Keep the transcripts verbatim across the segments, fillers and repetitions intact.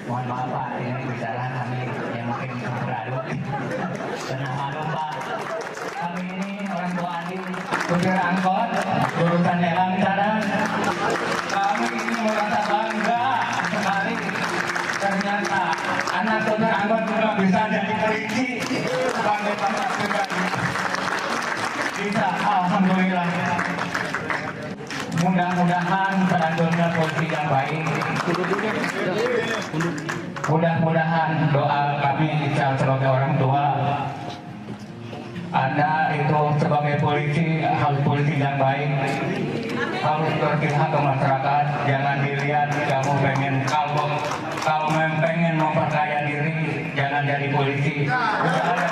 Mohon maaf Pak, ini bicara kami yang mungkin beradu. Benar malu Pak. Kami ini orang tua Adi, supir angkot, jurusan Elang sana. Kami ini merasa bangga sekali. Ternyata anak supir angkot juga bisa jadi polisi. Bangga banget pribadi. Bisa, alhamdulillah. Mudah-mudahan selanjutnya polisi yang baik. Mudah-mudahan doa kami Ical sebagai orang tua, Anda itu sebagai polisi harus polisi yang baik, harus berpihak ke masyarakat. Jangan dilihat kamu pengen kalau kalau pengen memperkaya diri, jangan jadi polisi. Sudah ada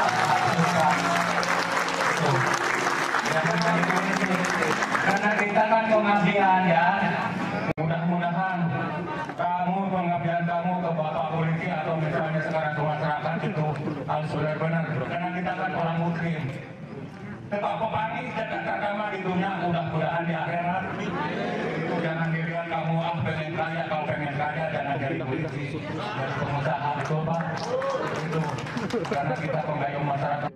jangan jadi polisi. Karena kita kan pengabdian ya. Mudah-mudahan kamu pengabdian kamu ke bapak polisi atau misalnya sekarang ke masyarakat itu harus benar-benar. Karena kita kan orang muslim. Tetap kami jaga agama di dunia, mudah-mudahan di akhirat. Itu jangan dilihat kamu ah pengen kaya, kalau pengen kaya jangan jadi polisi, jadi pengusaha itu Pak. Itu karena kita pengayom masyarakat.